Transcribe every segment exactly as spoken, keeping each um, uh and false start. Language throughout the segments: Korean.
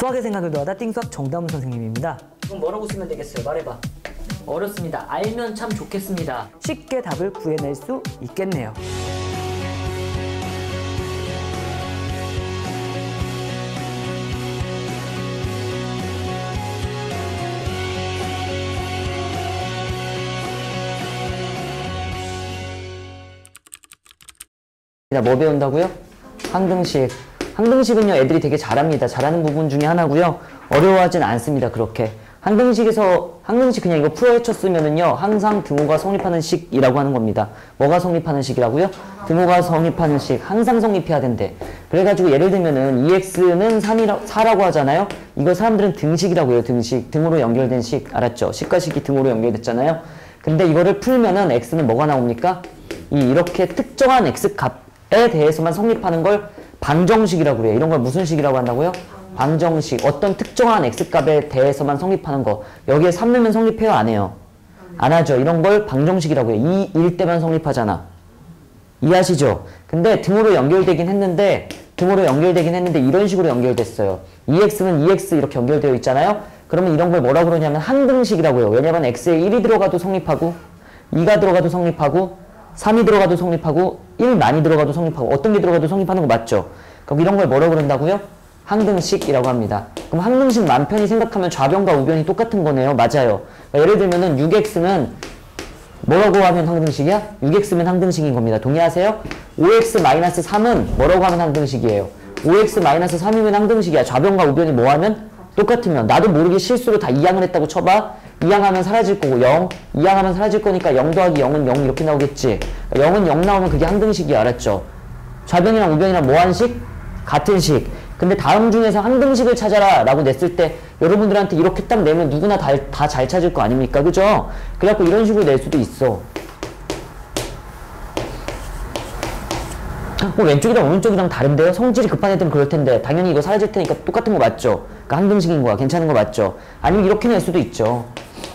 수학의 생각을 더하다 띵수학 정다운 선생님입니다. 그럼 뭐라고 쓰면 되겠어요? 말해봐. 어렵습니다. 알면 참 좋겠습니다. 쉽게 답을 구해낼 수 있겠네요. 뭐 배운다고요? 항등식. 항등식은요, 애들이 되게 잘합니다. 잘하는 부분 중에 하나고요. 어려워하진 않습니다. 그렇게. 항등식에서, 항등식 그냥 이거 풀어 헤쳤으면은요, 항상 등호가 성립하는 식이라고 하는 겁니다. 뭐가 성립하는 식이라고요? 등호가 성립하는 식. 항상 성립해야 된대. 그래가지고 예를 들면은 이엑스는 삼이라, 사라고 하잖아요? 이거 사람들은 등식이라고 해요. 등식. 등호로 연결된 식. 알았죠? 식과 식이 등호로 연결됐잖아요? 근데 이거를 풀면은 x는 뭐가 나옵니까? 이 이렇게 특정한 x 값에 대해서만 성립하는 걸 방정식이라고 그래요. 이런 걸 무슨 식이라고 한다고요? 방정식. 어떤 특정한 x값에 대해서만 성립하는 거. 여기에 삼 넣으면 성립해요? 안 해요? 안 하죠. 이런 걸 방정식이라고 해요. 이일 때만 성립하잖아. 이해하시죠? 근데 등호로 연결되긴 했는데 등호로 연결되긴 했는데 이런 식으로 연결됐어요. 이엑스는 이엑스 이렇게 연결되어 있잖아요? 그러면 이런 걸 뭐라고 그러냐면 항등식이라고 해요. 왜냐면 x에 일이 들어가도 성립하고 이가 들어가도 성립하고 삼이 들어가도 성립하고 일 많이 들어가도 성립하고 어떤 게 들어가도 성립하는 거 맞죠? 그럼 이런 걸 뭐라고 그런다고요? 항등식이라고 합니다. 그럼 항등식 맘 편히 생각하면 좌변과 우변이 똑같은 거네요. 맞아요. 그러니까 예를 들면은 육 엑스는 뭐라고 하면 항등식이야? 육 엑스면 항등식인 겁니다. 동의하세요? 오 엑스 마이너스 삼은 뭐라고 하면 항등식이에요? 오 엑스 마이너스 삼이면 항등식이야. 좌변과 우변이 뭐 하면? 똑같으면. 나도 모르게 실수로 다 이항을 했다고 쳐봐. 이항하면 사라질 거고 영, 이항하면 사라질 거니까 영 더하기 영은 영 이렇게 나오겠지. 영은 영 나오면 그게 항등식이 알았죠? 좌변이랑 우변이랑 뭐한 식? 같은 식. 근데 다음 중에서 항등식을 찾아라 라고 냈을 때 여러분들한테 이렇게 딱 내면 누구나 다 잘 찾을 거 아닙니까? 그죠? 그래갖고 이런 식으로 낼 수도 있어. 뭐 왼쪽이랑 오른쪽이랑 다른데요? 성질이 급한 애들은 그럴 텐데 당연히 이거 사라질 테니까 똑같은 거 맞죠? 그러니까 항등식인 거야. 괜찮은 거 맞죠? 아니면 이렇게 낼 수도 있죠.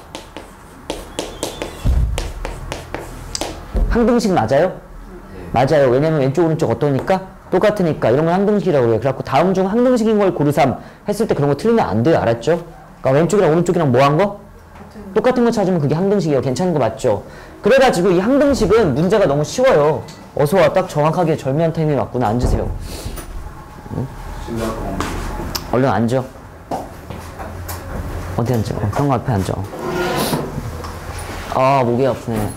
항등식 맞아요? 맞아요. 왜냐면 왼쪽 오른쪽 어떠니까? 똑같으니까. 이런 걸 항등식이라고 해요. 그래갖고 다음 중 항등식인 걸 고르삼 했을 때 그런 거 틀리면 안 돼요. 알았죠? 그러니까 왼쪽이랑 오른쪽이랑 뭐 한 거? 똑같은 거 찾으면 그게 항등식이에요. 괜찮은 거 맞죠? 그래가지고 이 항등식은 문제가 너무 쉬워요. 어서와. 딱 정확하게 절묘한 타이밍에 왔구나. 앉으세요. 응? 얼른 앉아. 어디 앉아? 어, 그런 거 앞에 앉아. 아, 목이 아프네.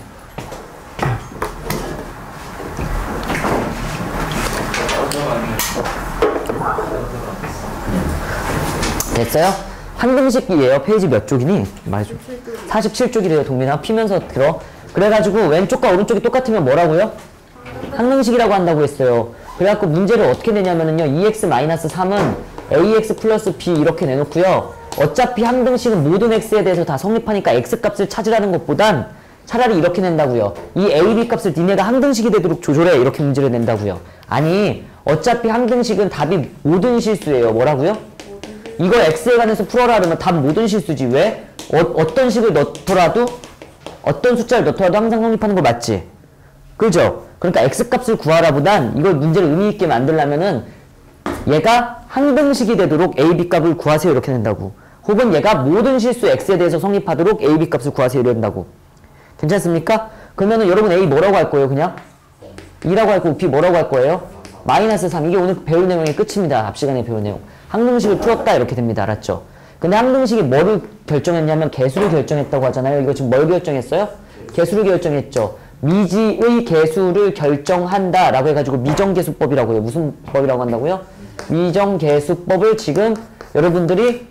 됐어요? 항등식이에요. 페이지 몇 쪽이니? 말해줘. 사십칠 쪽이래요. 동민아. 피면서 들어. 그래가지고 왼쪽과 오른쪽이 똑같으면 뭐라고요? 항등식이라고 한다고 했어요. 그래갖고 문제를 어떻게 내냐면은요. 이엑스 마이너스 삼은 에이엑스 플러스 b 이렇게 내놓고요. 어차피 항등식은 모든 x에 대해서 다 성립하니까 x값을 찾으라는 것보단 차라리 이렇게 낸다고요. 이 a, b 값을 니네가 항등식이 되도록 조절해. 이렇게 문제를 낸다고요. 아니, 어차피 항등식은 답이 모든 실수예요. 뭐라고요? 이걸 x에 관해서 풀어라 그러면 답 모든 실수지. 왜? 어, 어떤 식을 넣더라도 어떤 숫자를 넣더라도 항상 성립하는 거 맞지? 그죠? 그러니까 x값을 구하라 보단 이걸 문제를 의미있게 만들려면은 얘가 항등식이 되도록 a, b 값을 구하세요. 이렇게 된다고. 혹은 얘가 모든 실수 x에 대해서 성립하도록 a, b 값을 구하세요. 이렇게 된다고. 괜찮습니까? 그러면은 여러분 a 뭐라고 할 거예요? 그냥? 이라고 할 거고 b 뭐라고 할 거예요? 마이너스 삼. 이게 오늘 배울 내용의 끝입니다. 앞 시간에 배운 내용. 항등식을 풀었다 이렇게 됩니다. 알았죠? 근데 항등식이 뭐를 결정했냐면 개수를 결정했다고 하잖아요. 이거 지금 뭘 결정했어요? 개수를 결정했죠. 미지의 개수를 결정한다 라고 해가지고 미정개수법이라고 해요. 무슨 법이라고 한다고요? 미정개수법을 지금 여러분들이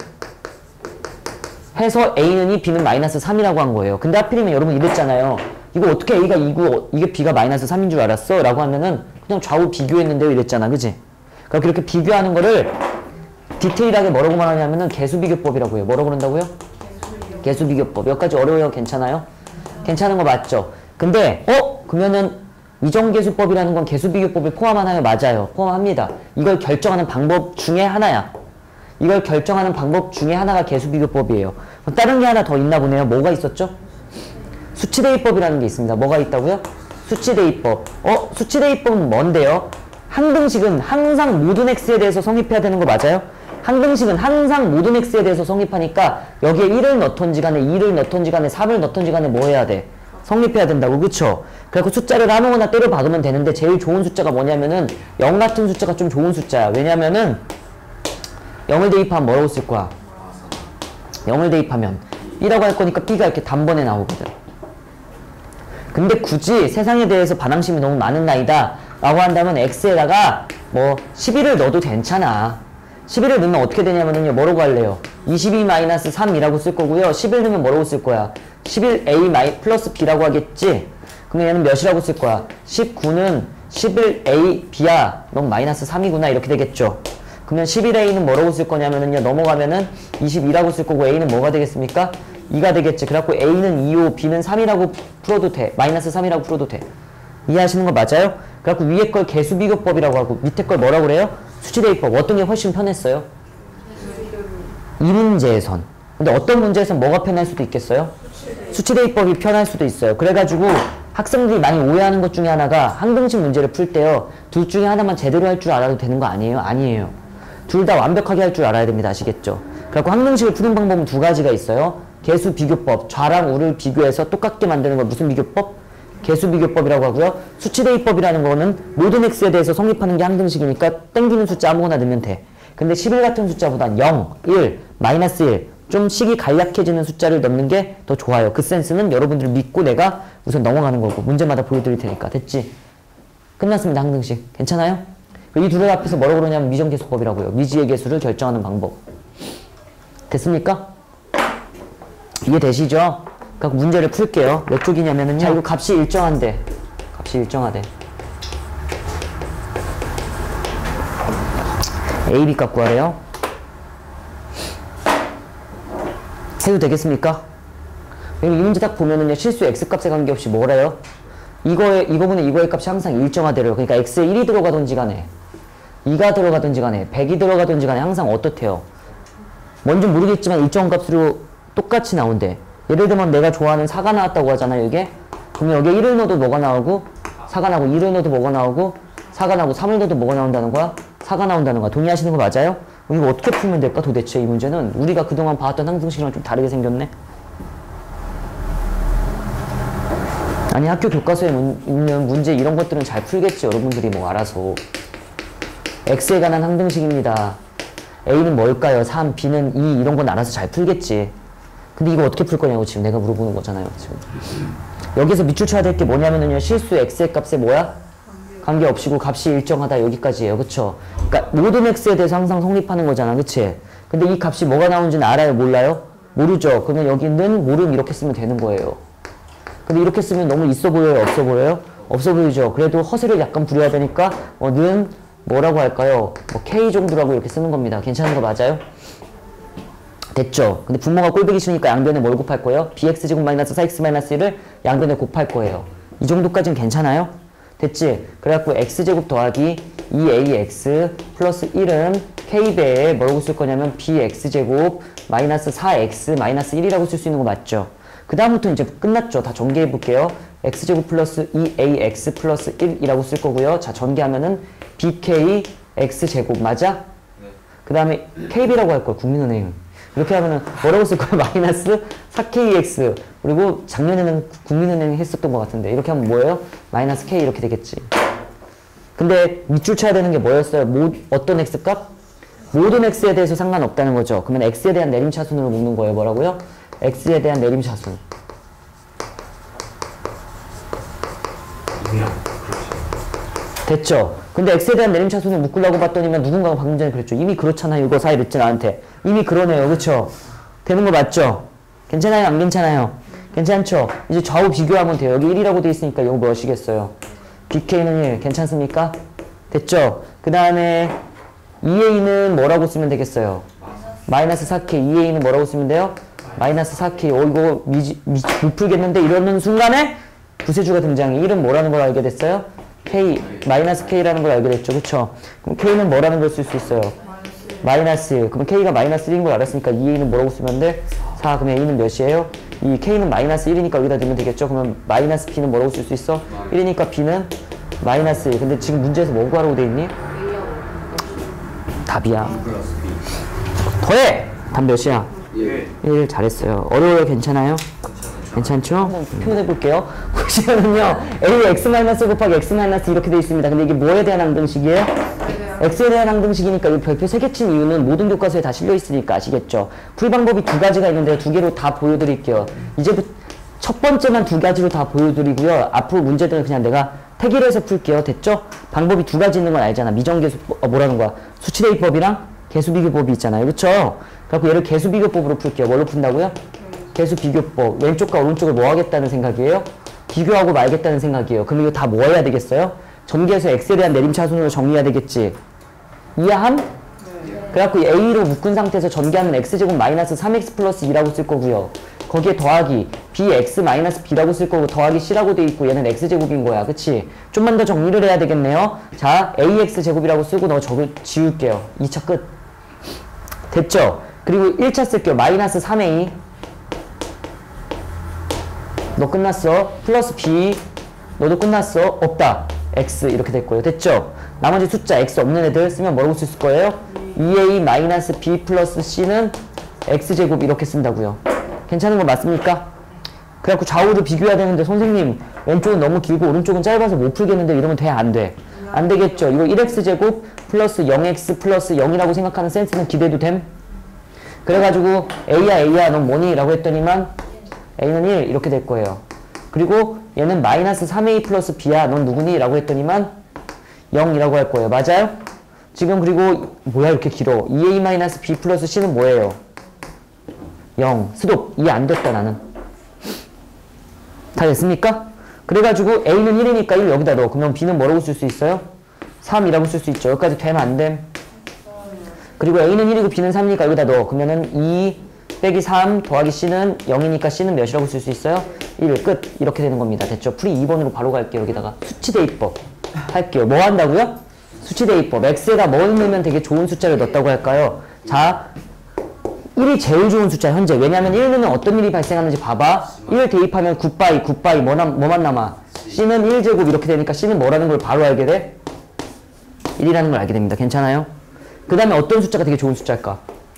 해서 a는 이, b는 마이너스 삼이라고 한 거예요. 근데 하필이면 여러분 이랬잖아요. 이거 어떻게 a가 이고 이게 b가 마이너스 삼인 줄 알았어? 라고 하면은 그냥 좌우 비교했는데요. 이랬잖아. 그지? 그러니까 그렇게 비교하는 거를 디테일하게 뭐라고 말하냐면은 개수비교법이라고 해요. 뭐라고 그런다고요? 개수비교법. 여기까지 어려워요? 괜찮아요? 괜찮은 거 맞죠? 근데 어? 그러면은 미정개수법이라는 건 개수비교법을 포함하나요? 맞아요. 포함합니다. 이걸 결정하는 방법 중에 하나야. 이걸 결정하는 방법 중에 하나가 개수비교법이에요. 다른 게 하나 더 있나 보네요. 뭐가 있었죠? 수치대입법이라는 게 있습니다. 뭐가 있다고요? 수치대입법. 어? 수치대입법은 뭔데요? 항등식은 항상 모든 x에 대해서 성립해야 되는 거 맞아요? 항등식은 항상 모든 x에 대해서 성립하니까 여기에 일을 넣던지 간에 이를 넣던지 간에 삼을 넣던지 간에 뭐 해야 돼? 성립해야 된다고, 그쵸? 그래서 숫자를 아무거나 때려 박으면 되는데 제일 좋은 숫자가 뭐냐면은 영 같은 숫자가 좀 좋은 숫자야. 왜냐면은 영을 대입하면 뭐라고 쓸 거야? 영을 대입하면 이라고 할 거니까 b가 이렇게 단번에 나오거든. 근데 굳이 세상에 대해서 반항심이 너무 많은 나이다 라고 한다면 x에다가 뭐 십일을 넣어도 괜찮아. 십일을 넣으면 어떻게 되냐면요, 뭐라고 할래요? 이십이 마이너스 삼이라고 쓸 거고요. 십일 넣으면 뭐라고 쓸 거야? 십일 에이 마이 플러스 b라고 하겠지? 그러면 얘는 몇이라고 쓸 거야? 십구는 십일 에이 b야. 넌 마이너스 삼이구나. 이렇게 되겠죠? 그러면 십일 에이는 뭐라고 쓸 거냐면은요, 넘어가면은 이십이라고 쓸 거고 a는 뭐가 되겠습니까? 이가 되겠지. 그래갖고 a는 이오, b는 삼이라고 풀어도 돼. 마이너스 삼이라고 풀어도 돼. 이해하시는 거 맞아요? 그래갖고 위에 걸 개수비교법이라고 하고 밑에 걸 뭐라고 그래요? 수치대입법. 어떤 게 훨씬 편했어요? 이 문제에선. 근데 어떤 문제에선 뭐가 편할 수도 있겠어요? 수치대입법이 편할 수도 있어요. 그래가지고 학생들이 많이 오해하는 것 중에 하나가 항등식 문제를 풀 때요, 둘 중에 하나만 제대로 할 줄 알아도 되는 거 아니에요? 아니에요. 둘 다 완벽하게 할 줄 알아야 됩니다. 아시겠죠? 그래갖고 항등식을 푸는 방법은 두 가지가 있어요. 개수 비교법, 좌랑 우를 비교해서 똑같게 만드는 거 무슨 비교법? 개수 비교법이라고 하고요. 수치 대입법이라는 거는 모든 x에 대해서 성립하는 게 항등식이니까 땡기는 숫자 아무거나 넣으면 돼. 근데 십일 같은 숫자보단 영, 일, 마이너스 일, 좀 식이 간략해지는 숫자를 넣는 게 더 좋아요. 그 센스는 여러분들을 믿고 내가 우선 넘어가는 거고 문제마다 보여드릴 테니까. 됐지? 끝났습니다. 항등식. 괜찮아요? 이 둘을 앞에서 뭐라고 그러냐면 미정계수법이라고요. 미지의 계수를 결정하는 방법. 됐습니까? 이해되시죠? 그러니까 문제를 풀게요. 몇 쪽이냐면은요. 자, 이거 값이 일정한데. 값이 일정하대. A, B 값 구하래요. 해도 되겠습니까? 이 문제 딱 보면은요, 실수 x값에 관계없이 뭐래요? 이거에, 이거분의 이거의 값이 항상 일정하대요. 그러니까 x에 일이 들어가든지 간에, 이가 들어가든지 간에, 백이 들어가든지 간에 항상 어떻대요? 뭔지 모르겠지만 일정 값으로 똑같이 나온대. 예를 들면 내가 좋아하는 사가 나왔다고 하잖아요, 이게. 그러면 여기에 일을 넣어도 뭐가 나오고, 사가 나오고, 일을 넣어도 뭐가 나오고, 사가 나오고, 삼을 넣어도 뭐가 나온다는 거야? 사가 나온다는 거야. 동의하시는 거 맞아요? 이거 어떻게 풀면 될까, 도대체 이 문제는? 우리가 그동안 봐왔던 항등식이랑 좀 다르게 생겼네? 아니, 학교 교과서에 문, 있는 문제 이런 것들은 잘 풀겠지, 여러분들이 뭐 알아서. x에 관한 항등식입니다. a는 뭘까요? 삼, b는 이, 이런 건 알아서 잘 풀겠지. 근데 이거 어떻게 풀 거냐고 지금 내가 물어보는 거잖아요. 지금. 여기서 밑줄 쳐야 될 게 뭐냐면요, 실수 x의 값에 뭐야? 관계없이고 값이 일정하다, 여기까지예요. 그쵸? 그러니까 모든 x에 대해서 항상 성립하는 거잖아. 그치? 근데 이 값이 뭐가 나오는지는 알아요? 몰라요? 모르죠? 그러면 여기는 모름 이렇게 쓰면 되는 거예요. 근데 이렇게 쓰면 너무 있어 보여요? 없어 보여요? 없어 보이죠? 그래도 허세를 약간 부려야 되니까 어, 는 뭐라고 할까요? 뭐 k 정도라고 이렇게 쓰는 겁니다. 괜찮은 거 맞아요? 됐죠? 근데 분모가 꼴보기 싫으니까 양변에 뭘 곱할 거예요? bx제곱 마이너스 사 엑스 마이너스 일을 양변에 곱할 거예요. 이 정도까지는 괜찮아요? 됐지? 그래갖고 x제곱 더하기 이 에이엑스 플러스 일은 k배에 뭐라고 쓸 거냐면 bx제곱 마이너스 사 엑스 마이너스 일이라고 쓸 수 있는 거 맞죠? 그 다음부터 이제 끝났죠? 다 전개해 볼게요. x제곱 플러스 이 에이엑스 플러스 일이라고 쓸 거고요. 자, 전개하면은 bk x제곱 맞아? 네. 그 다음에 kb라고 할 거야, 국민은행. 이렇게 하면은 뭐라고 쓸 거야? 마이너스 사 케이 엑스. 그리고 작년에는 국민은행이 했었던 것 같은데 이렇게 하면 뭐예요? 마이너스 k 이렇게 되겠지. 근데 밑줄 쳐야 되는 게 뭐였어요? 모, 어떤 x값? 모든 x에 대해서 상관없다는 거죠. 그러면 x에 대한 내림차순으로 묶는 거예요. 뭐라고요? x에 대한 내림차순. 됐죠? 근데 x에 대한 내림차순을 묶으려고 봤더니만 누군가가 방금 전에 그랬죠. 이미 그렇잖아요. 이거 사이 랬지 나한테. 이미 그러네요. 그쵸? 되는 거 맞죠? 괜찮아요? 안 괜찮아요? 괜찮죠? 이제 좌우 비교하면 돼요. 여기 일이라고 돼 있으니까 이거 무엇이겠어요? bk는 일. 괜찮습니까? 됐죠? 그 다음에 이 에이는 뭐라고 쓰면 되겠어요? 마이너스 사 케이. 이 에이는 뭐라고 쓰면 돼요? 마이너스 사 케이. 어, 이거 미, 미, 못 풀겠는데? 이러는 순간에 부세주가 등장해. 일은 뭐라는 걸 알게 됐어요? k, 마이너스 k라는 걸 알게 됐죠. 그쵸? 그럼 k는 뭐라는 걸 쓸 수 있어요? 마이너스 일. 그럼 k가 마이너스 일인 걸 알았으니까 이 에이는 뭐라고 쓰면 돼? 사. 그럼 a는 몇이에요? 이 k는 마이너스 일이니까 여기다 넣으면 되겠죠? 그러면 마이너스 b는 뭐라고 쓸 수 있어? 일이니까 b는 마이너스 일. 근데 지금 문제에서 뭐 구하라고 돼 있니? 답이야. 더해! 답 몇이야? 예. 일 잘했어요. 어려워요? 괜찮아요? 괜찮죠? 한번 표현해 볼게요. 보시면은요, a x 마이너스 곱하기 x 마이너스 이렇게 되어 있습니다. 근데 이게 뭐에 대한 항등식이에요? x에 대한 항등식이니까 이 별표 세 개 친 이유는 모든 교과서에 다 실려 있으니까 아시겠죠? 풀 방법이 두 가지가 있는데 두 개로 다 보여드릴게요. 이제부터 첫 번째만 두 가지로 다 보여드리고요. 앞으로 문제들은 그냥 내가 태기로 해서 풀게요. 됐죠? 방법이 두 가지 있는 건 알잖아. 미정계수, 어, 뭐라는 거야? 수치대입법이랑 개수비교법이 있잖아요. 그쵸? 그래서 얘를 개수비교법으로 풀게요. 뭘로 푼다고요? 개수비교법. 왼쪽과 오른쪽을 뭐 하겠다는 생각이에요? 비교하고 말겠다는 생각이에요. 그럼 이거 다 뭐 해야 되겠어요? 전개해서 x에 대한 내림차순으로 정리해야 되겠지. 이해함? 네. 그래갖고 a로 묶은 상태에서 전개하면 x제곱 마이너스 삼 엑스 플러스 이라고 쓸 거고요. 거기에 더하기 bx 마이너스 b라고 쓸 거고 더하기 c라고 돼 있고 얘는 x제곱인 거야. 그치? 좀만 더 정리를 해야 되겠네요. 자, ax제곱이라고 쓰고 너 저거 지울게요. 이 차 끝. 됐죠? 그리고 일 차 쓸게요. 마이너스 삼 에이 너 끝났어. 플러스 b 너도 끝났어. 없다. x 이렇게 됐고요. 됐죠? 나머지 숫자 x 없는 애들 쓰면 뭐라고 쓸 거예요? 이 에이 마이너스 b 플러스 c는 x제곱 이렇게 쓴다고요. 괜찮은 거 맞습니까? 그래갖고 좌우를 비교해야 되는데 선생님 왼쪽은 너무 길고 오른쪽은 짧아서 못 풀겠는데 이러면 돼? 안 돼? 안 되겠죠? 이거 일 엑스제곱 플러스 영 엑스 플러스 영이라고 생각하는 센스는 기대도 됨? 그래가지고 a야 a야 넌 뭐니? 라고 했더니만 a는 일 이렇게 될 거예요. 그리고 얘는 마이너스 삼 에이 플러스 b야 넌 누구니? 라고 했더니만 영이라고 할 거예요. 맞아요? 지금 그리고 뭐야 이렇게 길어. 이 에이 마이너스 b 플러스 c는 뭐예요? 영. 스톱. 이해 안 됐다 나는. 다 됐습니까? 그래가지고 a는 일이니까 일 여기다 넣어. 그러면 b는 뭐라고 쓸 수 있어요? 삼이라고 쓸 수 있죠. 여기까지 되면 안 됨. 그리고 a는 일이고 b는 삼이니까 여기다 넣어. 그러면은 이 빼기 삼 더하기 c는 영이니까 c는 몇이라고 쓸 수 있어요? 일. 끝. 이렇게 되는 겁니다. 됐죠? 풀이 이 번으로 바로 갈게요. 여기다가 수치대입법 할게요. 뭐 한다고요? 수치대입법. x에다 뭘 넣으면 되게 좋은 숫자를 넣었다고 할까요? 자, 일이 제일 좋은 숫자 현재. 왜냐면 일 넣으면 어떤 일이 발생하는지 봐봐. 일 대입하면 구 바이, 구 바이 뭐 남, 뭐만 남아? c는 일 제곱 이렇게 되니까 c는 뭐라는 걸 바로 알게 돼? 일이라는 걸 알게 됩니다. 괜찮아요? 그 다음에 어떤 숫자가 되게 좋은 숫자일까?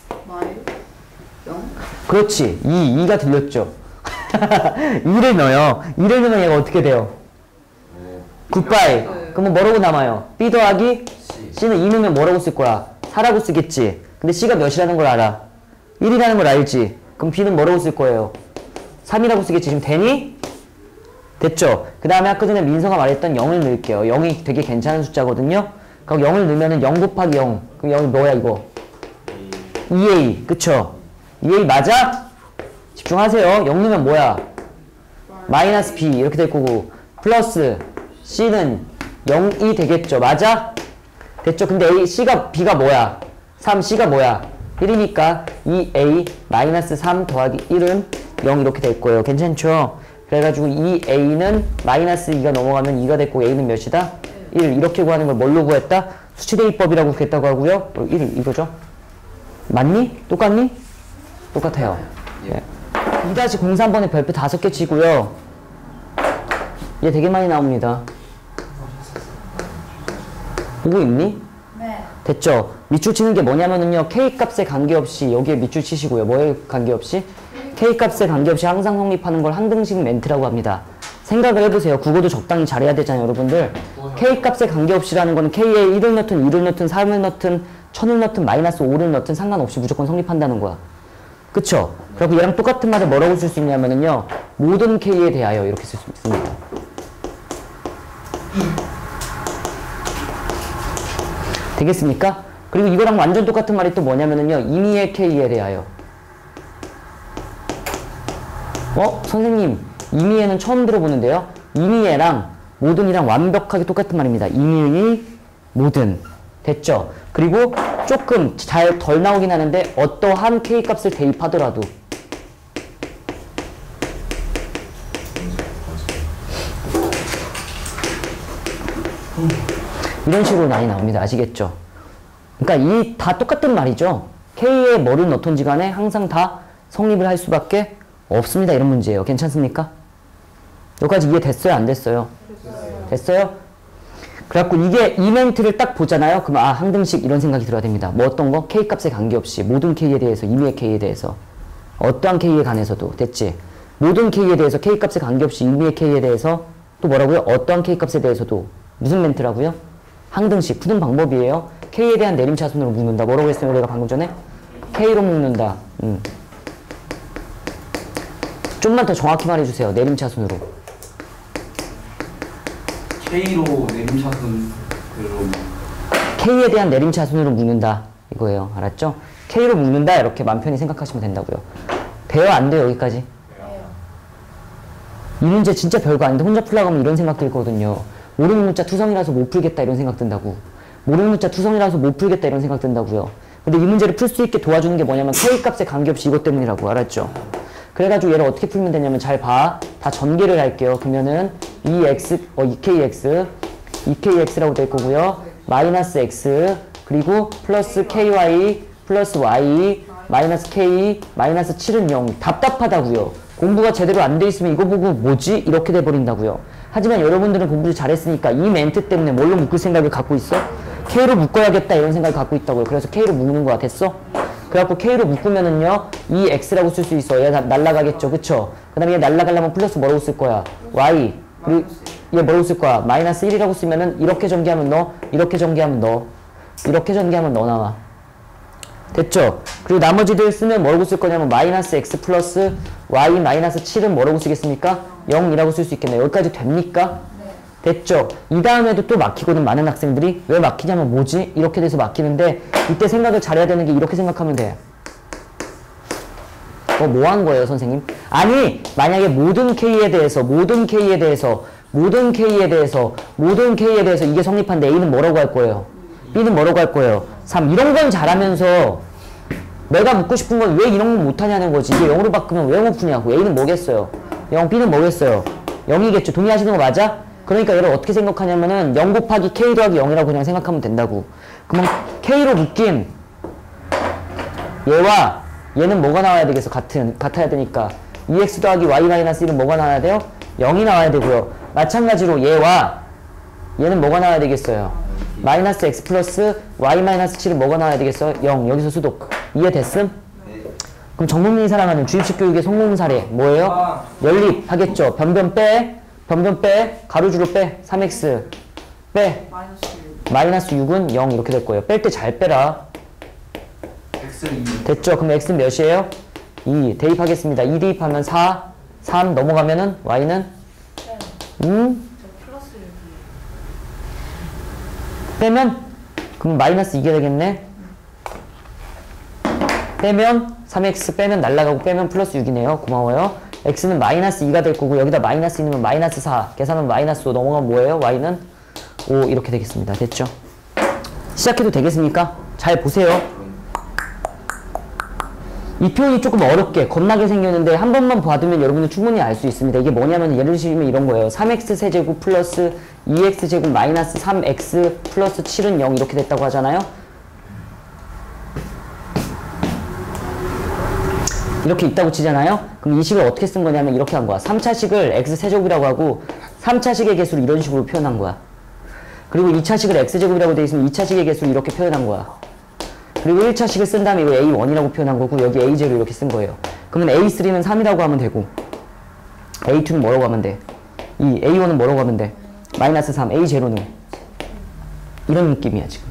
그렇지. 이, 이가 들렸죠? 이를 넣어요. 이를 넣으면 얘가 어떻게 돼요? 구 바이. 그러면 뭐라고 남아요? b 더하기 c는 이 넣으면 뭐라고 쓸 거야? 사라고 쓰겠지. 근데 c가 몇이라는 걸 알아? 일이라는 걸 알지? 그럼 b는 뭐라고 쓸 거예요? 삼이라고 쓰겠지. 지금 되니? 됐죠? 그 다음에 아까 전에 민서가 말했던 영을 넣을게요. 영이 되게 괜찮은 숫자거든요? 그럼 영을 넣으면은 영 곱하기 영. 그럼 영이 뭐야 이거? 이 에이. 그쵸? 이 에이 맞아? 집중하세요. 영 넣으면 뭐야? 마이너스 b 이렇게 될 거고 플러스 c는 영이 되겠죠. 맞아? 됐죠? 근데 a, c가 b가 뭐야? 삼, c가 뭐야? 일이니까 이 에이 마이너스 삼 더하기 일은 영 이렇게 될 거예요. 괜찮죠? 그래가지고 이 에이는 마이너스 이가 넘어가면 이가 됐고 a는 몇이다? 일. 이렇게 구하는 걸 뭘로 구했다? 수치대입법이라고 구했다고 하고요. 일 이거죠? 맞니? 똑같니? 똑같아요. 예. 이 공삼 번에 별표 다섯 개 치고요. 얘 되게 많이 나옵니다. 보고 있니? 네. 됐죠? 밑줄 치는 게 뭐냐면은요. K값에 관계없이 여기에 밑줄 치시고요. 뭐에 관계없이? K값에 관계없이 항상 성립하는 걸 항등식 멘트라고 합니다. 생각을 해보세요. 국어도 적당히 잘해야 되잖아요, 여러분들. K값에 관계없이라는 거는 K에 일을 넣든 이를 넣든 삼을 넣든 천을 넣든 마이너스 오를 넣든 상관없이 무조건 성립한다는 거야. 그쵸? 그리고 얘랑 똑같은 말을 뭐라고 쓸 수 있냐면은요. 모든 K에 대하여 이렇게 쓸 수 있습니다. 되겠습니까? 그리고 이거랑 완전 똑같은 말이 또 뭐냐면은요. 임의의 K에 대하여. 어? 선생님, 임의에는 처음 들어보는데요. 임의에랑 모든이랑 완벽하게 똑같은 말입니다. 임의의 모든. 됐죠? 그리고 조금 잘 덜 나오긴 하는데 어떠한 K값을 대입하더라도 이런 식으로 많이 나옵니다. 아시겠죠? 그러니까 이 다 똑같은 말이죠. K에 뭐를 넣던지 간에 항상 다 성립을 할 수밖에 없습니다. 이런 문제예요. 괜찮습니까? 여기까지 이해됐어요? 안 됐어요? 됐어요? 됐어요? 그래갖고 이게 이멘트를 딱 보잖아요. 그럼 아 항등식 이런 생각이 들어야 됩니다. 뭐 어떤 거? K값에 관계없이 모든 K에 대해서 임의의 K에 대해서 어떠한 K에 관해서도 됐지? 모든 K에 대해서 K값에 관계없이 임의의 K에 대해서 또 뭐라고요? 어떠한 K값에 대해서도 무슨 멘트라고요? 항등식 푸는 방법이에요. K에 대한 내림차순으로 묶는다. 뭐라고 했어요? 내가 방금 전에? K로 묶는다. 음. 좀만 더 정확히 말해주세요. 내림차순으로. K로 내림차순으로 K에 대한 내림차순으로 묶는다. 이거예요. 알았죠? K로 묶는다. 이렇게 맘 편히 생각하시면 된다고요. 돼요? 안 돼요? 여기까지? 이 문제 진짜 별거 아닌데 혼자 풀려고 하면 이런 생각 들거든요. 모르는 문자 투성이라서 못 풀겠다 이런 생각 든다고. 모르는 문자 투성이라서 못 풀겠다 이런 생각 든다고요. 근데 이 문제를 풀 수 있게 도와주는 게 뭐냐면 K값에 관계없이 이것 때문이라고. 알았죠? 그래가지고 얘를 어떻게 풀면 되냐면 잘 봐. 다 전개를 할게요. 그러면은 이 x, 어, 이 케이엑스, 이 케이엑스라고 될 거고요. 마이너스 x, 그리고 플러스 ky, 플러스 y, 마이너스 k, 마이너스 칠은 영. 답답하다고요. 공부가 제대로 안 돼 있으면 이거 보고 뭐지? 이렇게 돼버린다고요. 하지만 여러분들은 공부를 잘했으니까 이 멘트 때문에 뭘로 묶을 생각을 갖고 있어? K로 묶어야겠다 이런 생각을 갖고 있다고요. 그래서 K로 묶는 거야. 됐어? 그래갖고 K로 묶으면은요 이 x라고 쓸 수 있어. 얘 날라가겠죠. 그쵸? 그 다음에 얘 날라가려면 플러스 뭐라고 쓸 거야? y. 그리고 얘 뭐라고 쓸 거야? 마이너스 일이라고 쓰면은 이렇게 전개하면 너, 이렇게 전개하면 너, 이렇게 전개하면 너 나와. 됐죠? 그리고 나머지들 쓰면 뭐라고 쓸 거냐면 마이너스 x 플러스 y 마이너스 칠은 뭐라고 쓰겠습니까? 영이라고 쓸 수 있겠네요. 여기까지 됩니까? 됐죠? 이 다음에도 또 막히거든. 많은 학생들이. 왜 막히냐면 뭐지? 이렇게 돼서 막히는데 이때 생각을 잘해야 되는 게 이렇게 생각하면 돼. 어, 뭐 한 거예요 선생님? 아니 만약에 모든 K에 대해서 모든 K에 대해서 모든 K에 대해서 모든 K에 대해서 이게 성립한데 A는 뭐라고 할 거예요? B는 뭐라고 할 거예요? 삼. 이런 건 잘하면서 내가 묻고 싶은 건 왜 이런 건 못하냐는 거지. 이게 영으로 바꾸면 왜 못 푸냐고. A는 뭐겠어요? 영, B는 뭐겠어요? 영이겠죠. 동의하시는 거 맞아? 그러니까 얘를 어떻게 생각하냐면은 영 곱하기 K 더하기 영이라고 그냥 생각하면 된다고. 그러면 K로 묶인 얘와 얘는 뭐가 나와야 되겠어? 같은, 같아야 되니까 이 엑스 더하기 Y 마이너스 일은 뭐가 나와야 돼요? 영이 나와야 되고요. 마찬가지로 얘와 얘는 뭐가 나와야 되겠어요? 마이너스 X 플러스 Y 마이너스 칠은 뭐가 나와야 되겠어요? 영. 여기서 수독. 이해됐음? 그럼 정문민이 사랑하는 주입식 교육의 성공 사례 뭐예요? 연립 하겠죠. 변변 빼, 변변 빼, 가로주로 빼, 삼 엑스 빼, 마이너스 육은 영 이렇게 될 거예요. 뺄 때 잘 빼라. 됐죠? 그럼 x는 몇이에요? 이. 대입하겠습니다. 이 대입하면 사, 삼 넘어가면은 y는 음? 빼면 그럼 마이너스 이게 되겠네. 빼면 삼 엑스 빼면 날라가고 빼면 플러스 육이네요. 고마워요. x는 마이너스 이가 될 거고 여기다 마이너스 이 넣으면 마이너스 사 계산하면 마이너스 오 넘어가면 뭐예요? y는 오 이렇게 되겠습니다. 됐죠? 시작해도 되겠습니까? 잘 보세요. 이 표현이 조금 어렵게 겁나게 생겼는데 한 번만 봐두면 여러분은 충분히 알 수 있습니다. 이게 뭐냐면 예를 들면 이런 거예요. 삼 엑스 세제곱 플러스 이 엑스 제곱 마이너스 삼 엑스 플러스 칠은 영 이렇게 됐다고 하잖아요. 이렇게 있다고 치잖아요. 그럼 이 식을 어떻게 쓴 거냐면 이렇게 한 거야. 삼 차식을 x 세제곱이라고 하고 삼 차식의 개수를 이런 식으로 표현한 거야. 그리고 이 차식을 x제곱이라고 돼 있으면 이 차식의 개수를 이렇게 표현한 거야. 그리고 일 차식을 쓴 다음에 이거 에이 원이라고 표현한 거고 여기 에이제로 이렇게 쓴 거예요. 그러면 에이 쓰리는 삼이라고 하면 되고 에이 투는 뭐라고 하면 돼? 이 에이 원은 뭐라고 하면 돼? 마이너스 삼, 에이제로는 이런 느낌이야 지금.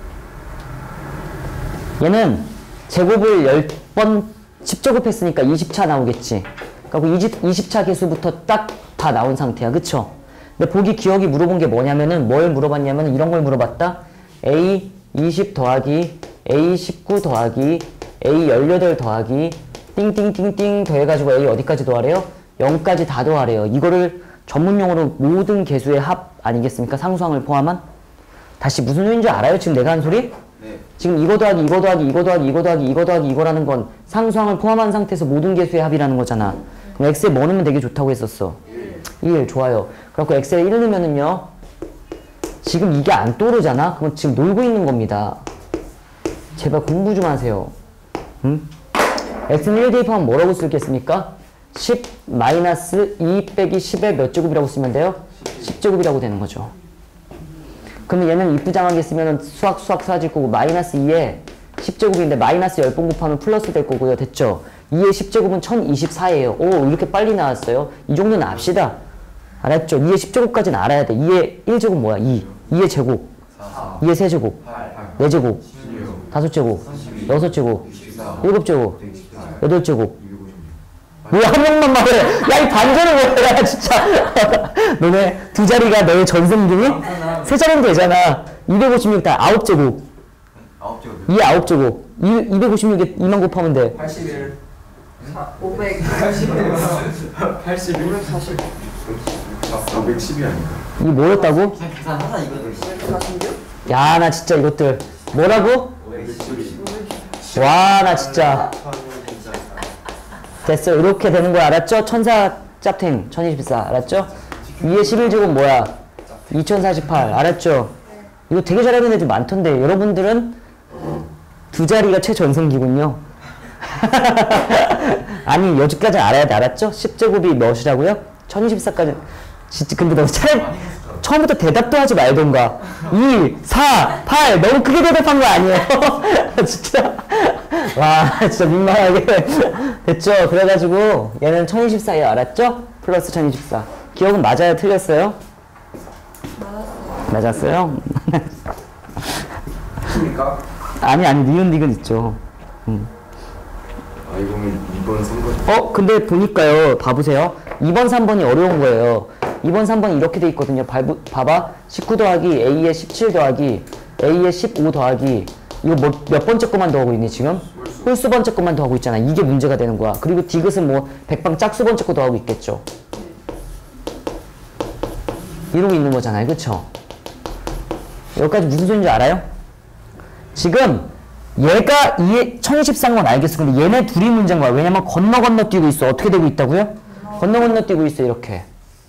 얘는 제곱을 열 번 십 제곱했으니까 이십 차 나오겠지. 그리고 이십 차 개수부터 딱 다 나온 상태야. 그쵸? 근데 보기 기억이 물어본 게 뭐냐면은 뭘 물어봤냐면은 이런 걸 물어봤다. 에이 이십 더하기 에이 십구 더하기 에이 십팔 더하기 띵띵띵띵 더해가지고 에이 어디까지 더하래요? 영까지 다 더하래요. 이거를 전문용어로 모든 개수의 합 아니겠습니까? 상수항을 포함한? 다시 무슨 소리인 줄 알아요? 지금 내가 한 소리? 네. 지금 이거 더하기 이거 더하기 이거 더하기 이거 더하기 이거 더하기 이거라는 건 상수항을 포함한 상태에서 모든 개수의 합이라는 거잖아. 그럼 x에 뭐 넣으면 되게 좋다고 했었어? 일. 좋아요. 그래갖고 x에 일 넣으면은요 지금 이게 안 떠오르잖아? 그럼 지금 놀고 있는 겁니다. 제발 공부 좀 하세요. 응? x는 일 대입하면 뭐라고 쓰겠습니까? 십 마이너스 이 빼기 십의 몇 제곱이라고 쓰면 돼요? 십 제곱이라고 되는 거죠. 그러면 얘는 이쁘장하게 쓰면은 수학 수학 사라질 거고 마이너스 이에 십 제곱인데 마이너스 십 번 곱하면 플러스 될 거고요. 됐죠? 이의 십 제곱은 천이십사예요. 오, 이렇게 빨리 나왔어요. 이 정도는 압시다. 알았죠? 이의 십 제곱까지는 알아야 돼. 이의 일 제곱 뭐야? 이. 이의 제곱. 이의 세 제곱. 네 제곱. 다섯 제곱. 여섯 제곱. 일곱 제곱. 여덟 제곱. 왜 한 명만 말해? 야, 이 반전을 뭐야, 진짜. 너네 두 자리가 너의 전생들이? 세 자리면 되잖아. 이백오십육 다 아홉 제곱. 아홉 제곱. 이 아홉 제곱. 이백오십육에 이만 곱하면 돼. 팔십일. 오백. 팔십일. 팔십일. 오백사십. 오백십이 아닌가? 이게 뭐였다고? 그냥 계산하자 이거들. 오백사십육? 야, 나 진짜 이것들. 뭐라고? 오백십이. 와, 나 진짜. 됐어. 이렇게 되는 거 알았죠? 천사 짭탱 천이십사 알았죠? 이의 십일 제곱 뭐야? 이천사십팔 알았죠? 이거 되게 잘하는 애들 많던데 여러분들은 두 자리가 최전성기군요. 아니 여기까지 알아야 돼. 알았죠? 십 제곱이 몇이라고요? 천이십사까지. 진짜 근데 너 차라리 처음부터 대답도 하지 말던가. 이, 사, 팔 너무 크게 대답한 거 아니에요? 진짜 와 진짜 민망하게 됐죠? 그래가지고 얘는 천이십사예요. 알았죠? 플러스 천이십사. 기억은 맞아요? 틀렸어요? 맞았어요. 그러니까 아니 아니 니은 니은 있죠. 음. 아 이거는 이 번, 삼 번. 어 근데 보니까요 봐보세요. 이 번 삼 번이 어려운 거예요. 이 번 삼 번이 이렇게 돼 있거든요. 발, 봐봐 십구 더하기 A의 십칠 더하기 A의 십오 더하기 이거 뭐, 몇 번째 거만 더하고 있니 지금? 홀수 번째 거만 더하고 있잖아. 이게 문제가 되는 거야. 그리고 디귿은 뭐 백방 짝수 번째 거 더하고 있겠죠. 이러고 있는 거잖아요. 그쵸? 여기까지 무슨 소리인지 알아요? 지금 얘가 이 천이십사인 건 알겠어. 근데 얘네 둘이 문제인 거야. 왜냐면 건너 건너 뛰고 있어. 어떻게 되고 있다고요? 건너 건너 뛰고 있어. 이렇게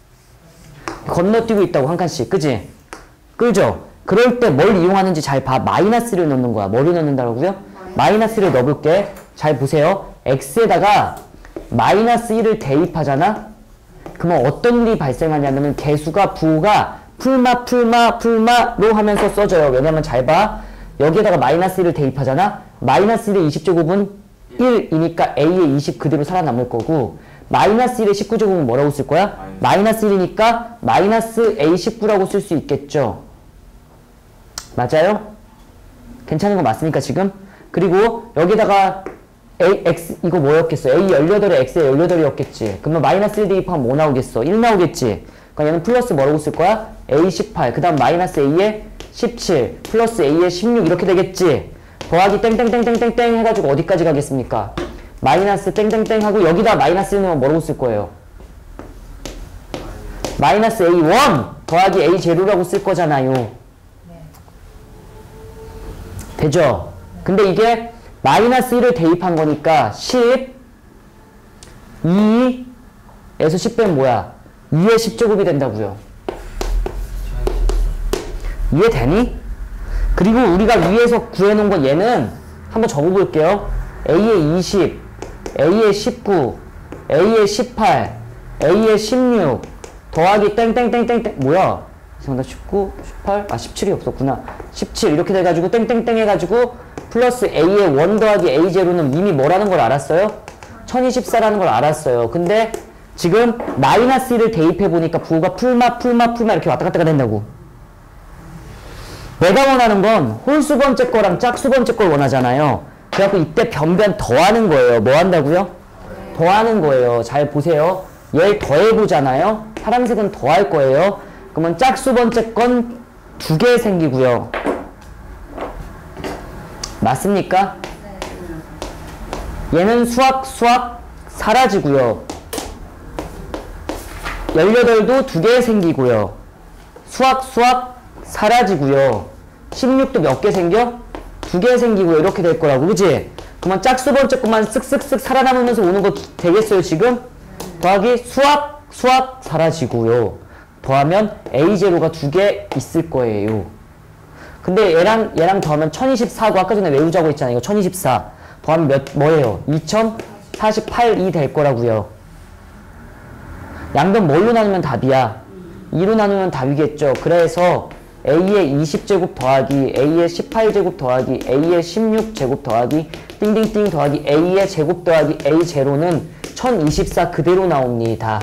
건너뛰고 있다고 한 칸씩. 그지? 그죠? 그럴 때 뭘 이용하는지 잘 봐. 마이너스를 넣는 거야. 뭐를 넣는다고요? 마이너스를 넣어볼게. 잘 보세요. x에다가 마이너스 일을 대입하잖아? 그러면 어떤 일이 발생하냐면 개수가 부호가 풀마 풀마 풀마로 하면서 써져요. 왜냐면 잘 봐. 여기에다가 마이너스 일을 대입하잖아? 마이너스 일의 이십 제곱은 일이니까 a의 이십 그대로 살아남을 거고 마이너스 일의 십구 제곱은 뭐라고 쓸 거야? 마이너스 일이니까 마이너스 에이 십구라고 쓸 수 있겠죠. 맞아요? 괜찮은 거 맞습니까 지금? 그리고 여기다가 A, X 이거 뭐였겠어? A 열여덟에 X에 열여덟이었겠지. 그러면 마이너스 일 대입하면 뭐 나오겠어? 일 나오겠지. 그러니까 얘는 플러스 뭐라고 쓸 거야? 에이 십팔 그 다음 마이너스 A에 십칠 플러스 A에 십육 이렇게 되겠지. 더하기 땡땡땡땡땡땡 해가지고 어디까지 가겠습니까? 마이너스 땡땡땡 하고 여기다 마이너스 일 넣으면 뭐라고 쓸 거예요? 마이너스 에이 일 더하기 에이 제로라고 쓸 거잖아요. 되죠? 근데 이게 마이너스 일을 대입한 거니까 십, 이에서 십 빼면 뭐야? 이의 십 제곱이 된다고요. 이해되니? 그리고 우리가 위에서 구해놓은 거 얘는 한번 적어볼게요. A의 이십, A의 십구, A의 십팔, A의 십육 더하기 땡땡땡땡땡 뭐야? 정답 십구, 십팔, 아 십칠이 없었구나. 십칠 이렇게 돼가지고 땡땡땡 해가지고 플러스 A의 일 더하기 에이 제로는 이미 뭐라는 걸 알았어요? 천이십사라는 걸 알았어요. 근데 지금 마이너스 일을 대입해보니까 부호가 풀마 풀마 풀마 이렇게 왔다 갔다 된다고. 내가 원하는 건 홀수 번째 거랑 짝수 번째 걸 원하잖아요. 그래갖고 이때 변변 더하는 거예요. 뭐 한다고요? 더하는 거예요. 잘 보세요. 얘 더해보잖아요. 파란색은 더할 거예요. 그러면 짝수 번째 건 두 개 생기고요. 맞습니까? 얘는 수학 수학 사라지고요. 열여덟도 두 개 생기고요. 수학 수학 사라지고요. 십육도 몇 개 생겨? 두 개 생기고요. 이렇게 될 거라고. 그치? 그러면 짝수 번째 것만 쓱쓱쓱 살아남으면서 오는 거 되겠어요 지금? 더하기 수학 수학 사라지고요. 더하면 에이 제로가 두 개 있을 거예요. 근데 얘랑 얘랑 더하면 천이십사고 아까 전에 외우자고 했잖아요. 이거 천이십사 더하면 몇 뭐예요? 이천사십팔이 될 거라고요. 양변 뭘로 나누면 답이야? 이로 나누면 답이겠죠. 그래서 A의 이십 제곱 더하기 A의 십팔 제곱 더하기 A의 십육 제곱 더하기 띵띵띵 더하기 A의 제곱 더하기 A 제로는 천이십사 그대로 나옵니다.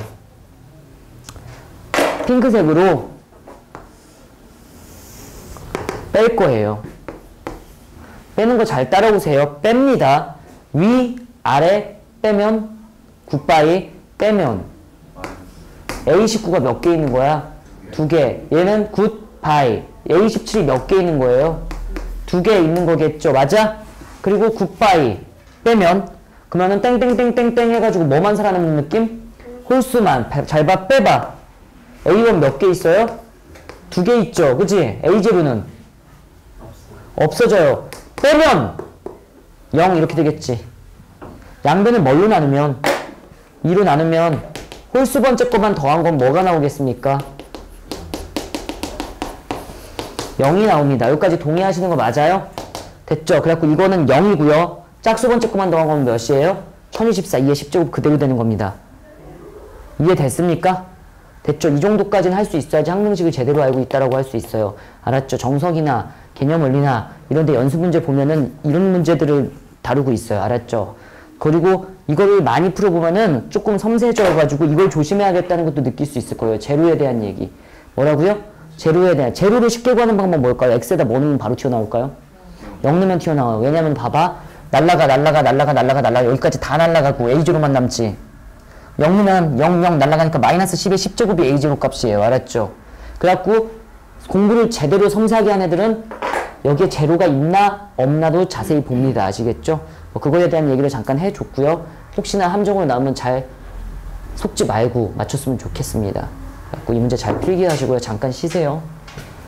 핑크색으로 뺄 거예요. 빼는 거 잘 따라오세요. 뺍니다. 위, 아래 빼면 굿바이 빼면 에이 십구가 몇 개 있는 거야? 두 개. 얘는 굿바이. 에이 십칠이 몇 개 있는 거예요? 두 개 있는 거겠죠. 맞아? 그리고 굿바이 빼면 그러면은 땡땡땡땡땡 해가지고 뭐만 살아남는 느낌? 홀수만. 잘 봐. 빼봐. 에이 원 몇 개 있어요? 두 개 있죠. 그치? 에이 제로는 없어져요. 빼면 영 이렇게 되겠지. 양변을 뭘로 나누면? 이로 나누면 홀수 번째 거만 더한 건 뭐가 나오겠습니까? 영이 나옵니다. 여기까지 동의하시는 거 맞아요? 됐죠? 그래갖고 이거는 영이고요. 짝수 번째 거만 더한 건 몇이에요? 천이십사, 이의 십 제곱 그대로 되는 겁니다. 이해됐습니까? 됐죠? 이 정도까지는 할 수 있어야지 항등식을 제대로 알고 있다라고 할 수 있어요. 알았죠? 정석이나 개념 원리나 이런 데 연습 문제 보면은 이런 문제들을 다루고 있어요. 알았죠? 그리고 이거를 많이 풀어보면은 조금 섬세해져가지고 이걸 조심해야겠다는 것도 느낄 수 있을 거예요. 제로에 대한 얘기. 뭐라고요? 제로에 대한. 제로를 쉽게 구하는 방법 뭘까요? X에다 뭐 넣으면 바로 튀어나올까요? 영 넣으면 튀어나와요. 왜냐면 봐봐. 날라가 날라가 날라가 날라가 날라가 여기까지 다 날라가고 에이 제로만 남지. 영 넣으면 영, 영 날라가니까 마이너스 십의 십 제곱이 에이 제로 값이에요. 알았죠? 그래갖고 공부를 제대로 섬세하게 한 애들은 여기에 제로가 있나 없나도 자세히 봅니다. 아시겠죠? 뭐 그거에 대한 얘기를 잠깐 해줬고요. 혹시나 함정으로 나오면 잘 속지 말고 맞췄으면 좋겠습니다. 그래갖고 이 문제 잘 필기하시고요. 잠깐 쉬세요.